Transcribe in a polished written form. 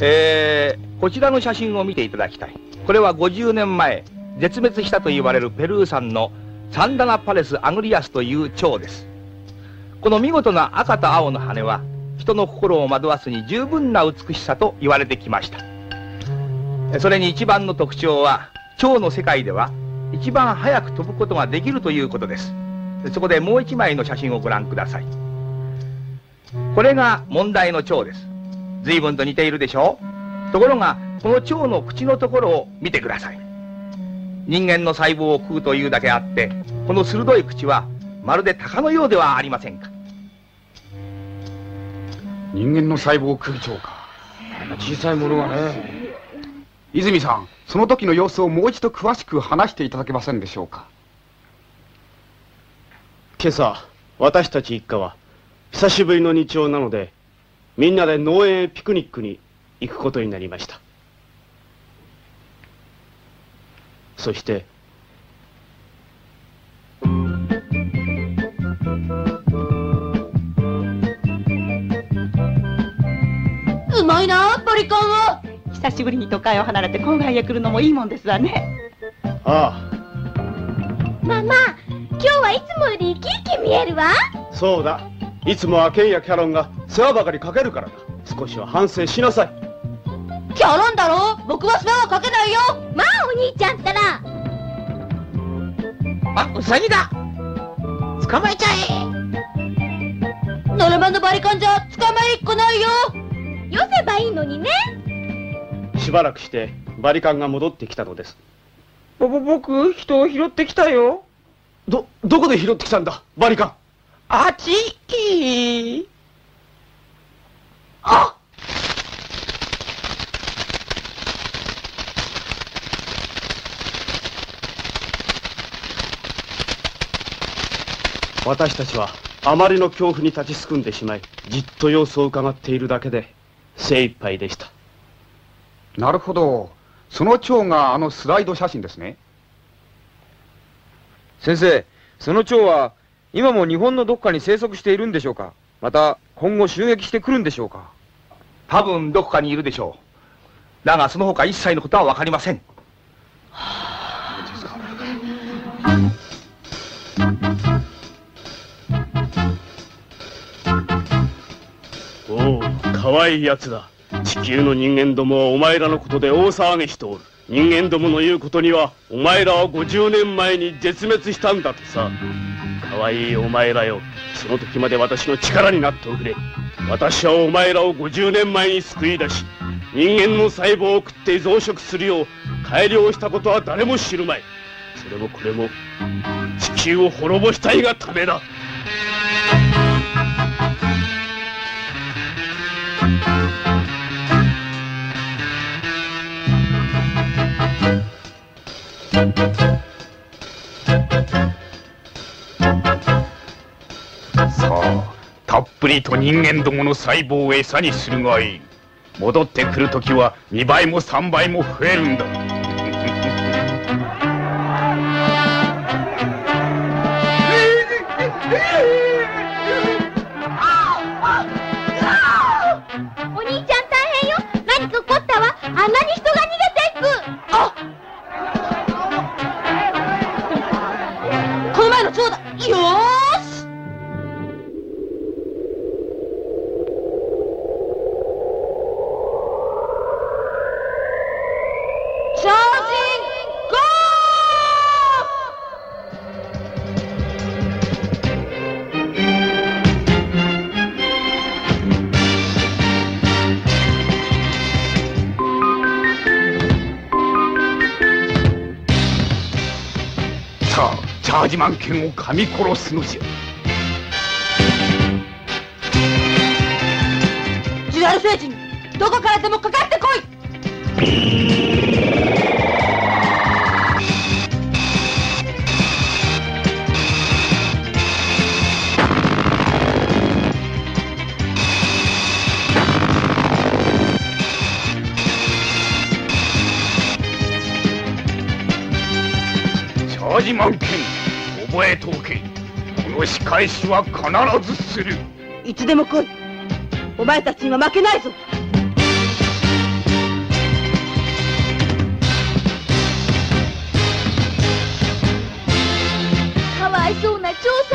こちらの写真を見ていただきたい。これは50年前絶滅したと言われるペルー産のサンダナパレスアグリアスという蝶です。この見事な赤と青の羽は人の心を惑わすに十分な美しさと言われてきました。それに一番の特徴は蝶の世界では一番早く飛ぶことができるということです。そこでもう一枚の写真をご覧ください。これが問題の蝶です。随分と似ているでしょう。ところがこの蝶の口のところを見てください。人間の細胞を食うというだけあってこの鋭い口はまるで鷹のようではありませんか。 人間の細胞を食う蝶か。小さいものがね。泉さん、その時の様子をもう一度詳しく話していただけませんでしょうか。 今朝私たち一家は久しぶりの日曜なのでみんなで農園へピクニックに行くことになりました。そしてうまいなバリカンは。 久しぶりに都会を離れて郊外へ来るのもいいもんですわね。 ああ、 ママ、今日はいつもより生き生き見えるわ。 そうだ、いつもはケンやキャロンが世話ばかりかけるからだ。少しは反省しなさい。 キャロンだろ、僕は世話はかけないよ。まあお兄ちゃんったら。 あ、ウサギだ。捕まえちゃえ。 ノルマのバリカンじゃ捕まえっこないよ。よせばいいのにね。 しばらくしてバリカンが戻ってきたのです。 僕、人を拾ってきたよ。 どこで拾ってきたんだ、バリカン。 あっちい。 あっ、 私たちはあまりの恐怖に立ちすくんでしまいじっと様子を伺っているだけで精一杯でした。 なるほど。その蝶があのスライド写真ですね。 先生、その蝶は今も日本のどっかに生息しているんでしょうか。また今後襲撃してくるんでしょうか。 多分どこかにいるでしょう。だがその他一切のことは分かりません。 おお、かわいいやつだ。地球の人間どもはお前らのことで大騒ぎしておる。人間どもの言うことにはお前らは50年前に絶滅したんだとさ。かわいいお前らよ、その時まで私の力になっておくれ。私はお前らを50年前に救い出し人間の細胞を食って増殖するよう改良したことは誰も知るまい。それもこれも地球を滅ぼしたいがためだ。 さあ、たっぷりと人間どもの細胞を餌にするがいい。戻ってくるときは2倍も3倍も増えるんだ。 お兄ちゃん大変よ。何か起こったわ。あんなに人が逃げていく。あ、この前の蝶だ。よーし。チャージンゴー。さあ、チャージマン剣を噛み殺すのじゃ。 デュアル星人、どこからでもかかってこい。 チャージマン剣、覚えておけ。この仕返しは必ずする。 いつでも来い。お前たちには負けないぞ。 蝶